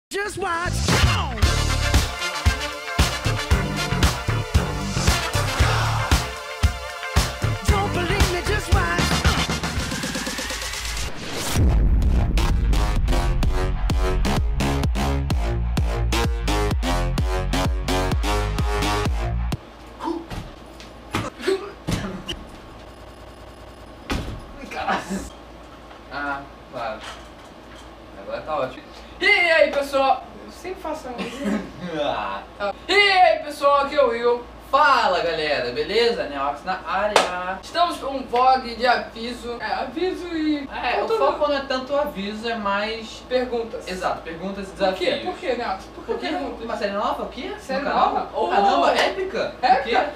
Just watch. Come on. Don't believe me, just watch. Ah, claro. Agora tá ótimo. E aí, pessoal? Eu sempre faço a música. E aí, pessoal, aqui é o Will. Fala, galera, beleza? Neox na área. Estamos com um vlog de aviso. Aviso e... O foco não é tanto aviso, é mais... perguntas. Exato, perguntas e Por desafios. quê? Por quê, Neox? Por que Porque perguntas? uma série nova, o quê? Série No canal? nova? Oh! Caramba, épica? É, O quê? cara?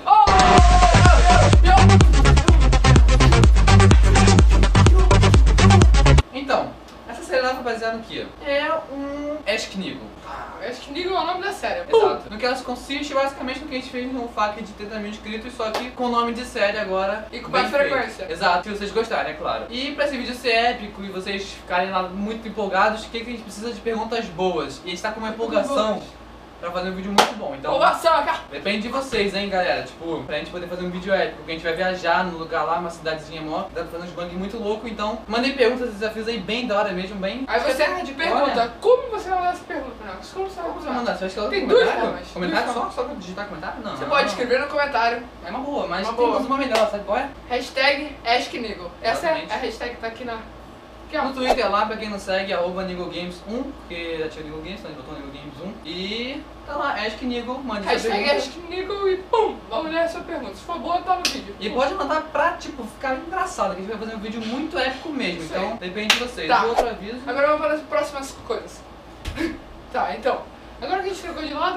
Então, essa série nova é baseada no quê? É um Ask Nigel. Acho que Nigel é o nome da série. Exato. No que ela consiste basicamente no que a gente fez no FAQ de 30 mil inscritos, só que com o nome de série agora. E com bem mais feito. frequência. Exato, se vocês gostarem, é claro. E pra esse vídeo ser épico e vocês ficarem lá muito empolgados, o que a gente precisa de perguntas boas? E a gente tá com uma empolgação pra fazer um vídeo muito bom. Então, Ovação, cara. depende de vocês, hein, galera. Tipo, pra gente poder fazer um vídeo épico, porque a gente vai viajar no lugar lá, uma cidadezinha mó, dá pra fazer uns bang muito louco. Então, mandem perguntas e desafios aí bem da hora mesmo, bem. Aí você de pergunta, como você vai mandar essa pergunta, Neox? Como você vai Como você vai mandar? Você acha que ela Tem tem duas comentário? formas. Comentário Duas só? formas. Só pra digitar comentário? Não. Você não, pode não. escrever no comentário. É uma boa, mas Uma temos boa. uma melhor, sabe qual é? Hashtag AskNigel. Essa é Exatamente. a hashtag que tá aqui na... Aqui, ó. No Twitter lá, pra quem não segue, @NigelGames1, porque já tinha Nigel Games, então a gente botou Nigel Games 1. E tá lá, Ask Nigel, mande sua Hashtag pergunta. AskNigel e pum! Vamos ler a sua pergunta. Se for boa, tá no vídeo. E pode mandar pra, tipo, ficar engraçado, que a gente vai fazer um vídeo muito épico mesmo, Isso aí. então depende de vocês. Tá. E outro aviso... Agora vamos para as próximas coisas. Tá, então. Agora que a gente trocou de lado,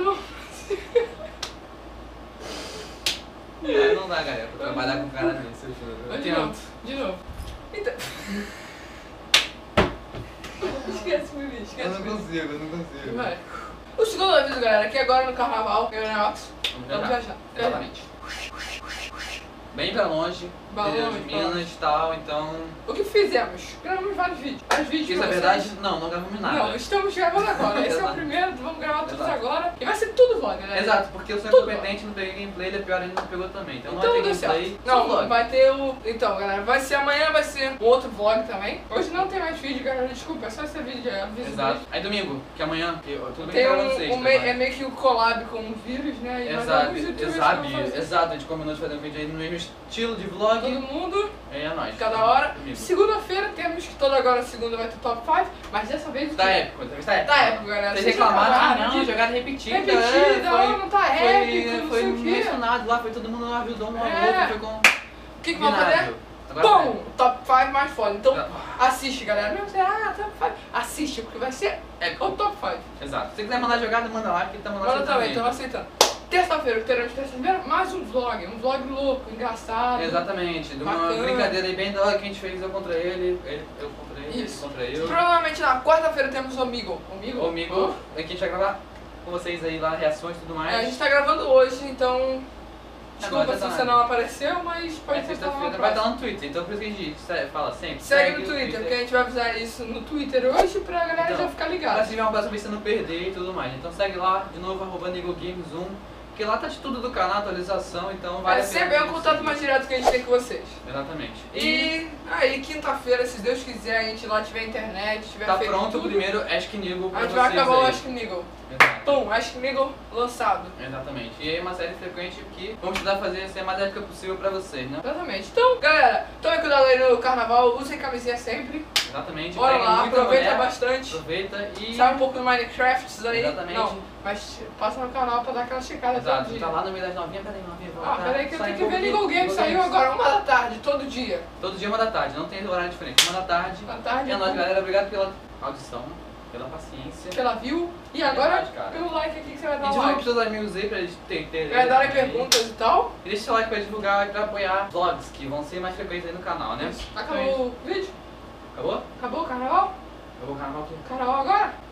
Não dá, galera, pra trabalhar com um cara desse, eu juro. Eu de novo. tento. De novo. Então. Esquece o vídeo, esquece Eu o não vídeo. consigo, eu não consigo. Vai. O segundo aviso, galera, que agora no carnaval, eu e o Neox, vamos viajar. Exatamente. Bem pra longe, Pra interior longe, de pra Minas e tal, então... O que fizemos? Gravamos vários vídeos. Vários vídeos Isso é pra verdade? vocês. Não gravamos nada. Não, estamos gravando agora. Esse é o Exato. primeiro, vamos gravar todos Exato. agora. E vai ser tudo vlog, né? Exato, porque eu sou Tudo incompetente, não peguei gameplay, ele é pior ainda, não pegou também. Então, Então não vai deu ter gameplay, certo. só Não, vlog. vai ter o... Então, galera, vai ser amanhã, vai ser um outro vlog também. Hoje não tem mais vídeo, galera, desculpa, é só esse vídeo, é aviso Exato. mesmo. Aí domingo, que amanhã, tudo bem Tem que gravando sexta, é mas... meio que o collab com o vírus, né? E mais Exato, alguns youtubers que vão fazer. exato, a gente combinou de fazer um vídeo aí no mesmo estilo de vlog. Todo mundo, É nóis. cada hora. Domingo. Segunda-feira temos que toda agora segunda vai ter top 5, mas dessa vez o Tá quê? épico, tá épico. Tá épico, galera. Vocês Vocês reclamaram, reclamaram não, que- jogada repetida. Repetida, não tá épico, não foi sei o quê. mencionado lá, foi todo mundo ajudou um ao É. outro, foi com... O que que vamos fazer? Agora Bom, top 5 mais foda. Então Tá. assiste, galera. Não sei, top 5. Assiste, porque vai ser É, o top 5. exato. Se você quiser mandar jogada, manda lá, que tá mandando Agora também, então aceitando. Terça-feira, teremos terça-feira mais um vlog louco, engraçado. Exatamente, de uma Bacana. brincadeira aí bem da hora que a gente fez eu contra ele, eu contra ele, Isso. ele contra eu. Provavelmente na quarta-feira temos o Amigo. Comigo, aqui a gente vai gravar com vocês aí lá, reações e tudo mais. A gente tá gravando hoje, então. Desculpa Agora se tá você nada. não apareceu, mas pode É ser que sexta-feira, vai estar no Twitter, então por isso que a gente fala sempre. Segue no Twitter, porque a gente vai avisar isso no Twitter hoje pra galera Então, já ficar Pra ligada. se tiver uma próxima vez você não perder e tudo mais. Então segue lá, de novo, @NigelGames1, porque lá tá de tudo do canal, atualização, então vale É a pena sempre é o você contato seguir. mais direto que a gente tem com vocês. Exatamente. E aí, quinta-feira, se Deus quiser, a gente lá tiver internet, tiver tá feito pronto o tudo, primeiro Ask Nigel pra a gente vocês vai acabar o aí. Ask Nigel. Exato. Pum, Ask Nigel lançado. Exatamente. E aí uma série frequente que vamos tentar fazer ser a mais épica possível pra vocês, né? Exatamente. Então, galera, tomem cuidado aí no carnaval, usem camisinha sempre. Exatamente. Bora Peguem lá, muita aproveita mulher, bastante. Aproveita e... Sabe um pouco do Minecraft aí? Exatamente. Não, mas passa no canal pra dar aquela checada Exato, todo dia. tá lá no meio das novinhas, peraí, novinha, vou Ah, botar. peraí que eu Sai tenho que um ver pouquinho. Legal Games, saiu Games. agora 1 da tarde, todo dia. Todo dia 1 da tarde, não tem horário diferente, 1 da tarde. Da tarde. E é nóis, galera, obrigado pela audição, pela paciência. Pela view. E agora, Verdade, cara. pelo like aqui que você vai E dar um divulga like. pros seus amigos aí pra eles terem. Vai dar perguntas e tal. E deixa seu like pra divulgar e pra apoiar vlogs que vão ser mais frequentes aí no canal, né? Acabou o vídeo? Acabou? Acabou o carnaval? Acabou o canal aqui. Carnaval agora?